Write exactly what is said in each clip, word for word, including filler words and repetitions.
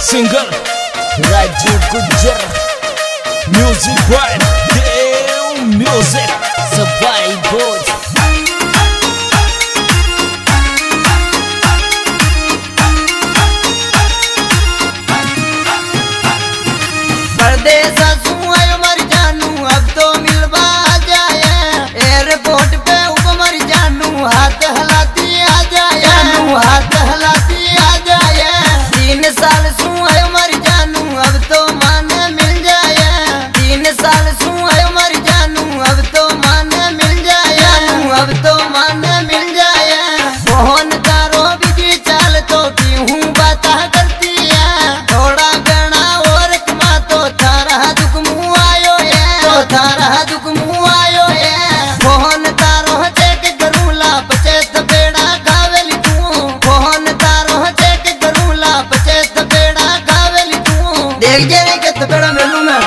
Singer Raju Gujjar, music by Dev music सबाई बोझ। परदेसा सुआयो मर जानू अब तो मिलवा जाए, एयरपोर्ट पे ऊपर मर जानू हाथ हलाती आ जाए, जानू हाथ हलाती आ जाए। तीन साल सुआयो मर जानू अब तो मान मिल जाए, तीन साल सुआयो मर जानू अब तो मान मिल जाए, जानू अब तो मान मिल जाए। मोहन तारो बिजी चाल तो क्यों बात करती है, थोड़ा गणा और कमा तो थारा दुख मुँह आयो है, तो थारा दुख मुँह आयो है। मोहन तारो चेक करूला बचत बेड़ा गावेली तू, मोहन तारो चेक करूला बचत बेड़ा गावेली तू। देख जे रे के बेड़ा मेलू में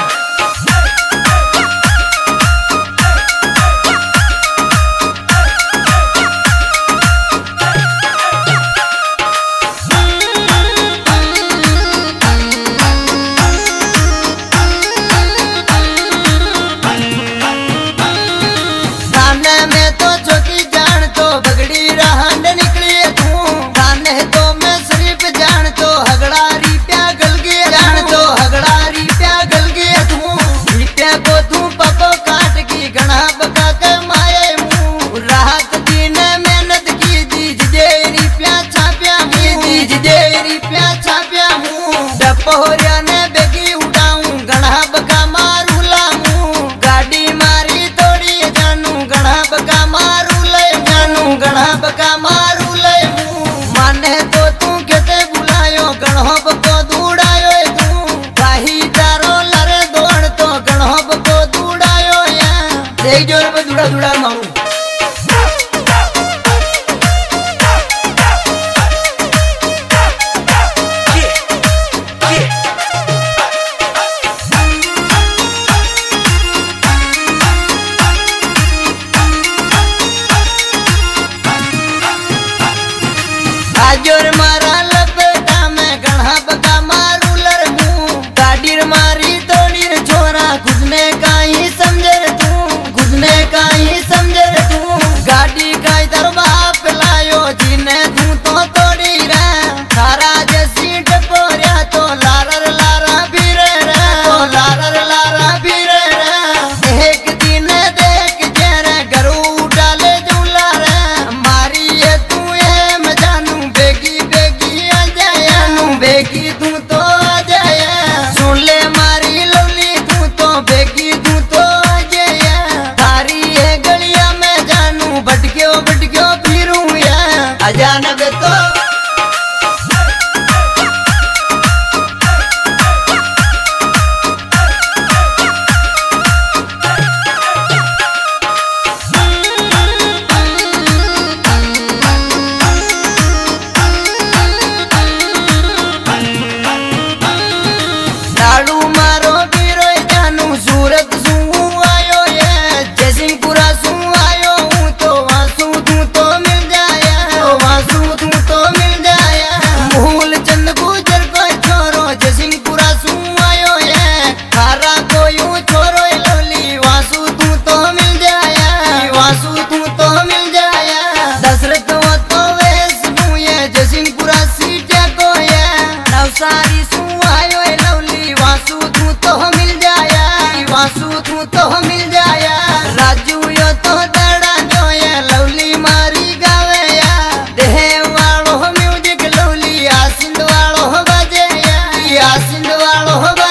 में तो चौकी जान तो बगड़ी रहन निकली तू, खाने तो मैं शरीफ जान तो हगड़ा रिप्या गल गया, जान तो हगड़ा रिप्या गल गया तू। रिप्या को तू पको काट की गणा बका के माये मुँह, रात दिन मेहनत की दीज दे रिप्या छाप्या मुँह, दीज दे रिप्या छाप्या मुँह। डपोरिया ने बेगी उड़ाऊं गणा बका मारू लाऊं, गाड़ी मारी तोड़ी जानू गणा बका मारू ले जानू गणा बका मारू ले मुँह। माने तो तू कहते बुलायो गणो बको दूड़ायो तू, भाई तारो लरे दौड़ तो गणो बको दूड़ायो या। देख जोर में दूड़ा दूड़ा मारू जोर मारा लपेटा में गणा बका मारू लर मुँह। गाड़ी मारी तोड़ी रे छोरा खुद ने काई समझे रे तू, खुद ने काई समझे रे तू। गाड़ी का इधर बाप लायो जिने तू तो तोड़ी रे, थारा जैसी डपोरिया तो लारर लारा फिरे रे, तो लारर लारा फिरे रे। एक दिन देख जेरे गरू डाले झूला रे, मारी ये तू ये मैं जानू बेगी बेगी आ जाए, नू बेगी तू तो आ जाए। सुन ले मारी लवली तू तो बेगी तू तो आ जाए। थारी है गलिया में जानू भटक्यो भटक्यो फिरूं या अजानब तो लाडू मारो बीरो जानू सूरत सू आयो ये, जयसिंहपुरा सू आयो हूँ तो वासू तू तो मिल जाया, तो वासू तू तो मिल जाया। मूल चंद गुजर को छोरो जयसिंहपुरा सू आयो ये, खारा को यूं छोरो लवली वासू तू तो मिल जाया, वासू तू तो मिल जाया। दशरथ वो तो वेश नू ये जयसिंहपुरा सीटा को ये, नवसारी सू आयो लवली वासू तू तो मिल जाया, वासू तू तो मिल जाया। राजू यो तो दड़ा जो ये लवली मारी गावे या, देह वालो म्यूजिक लवली आसिंद वालो बजे या, आसिंद वालो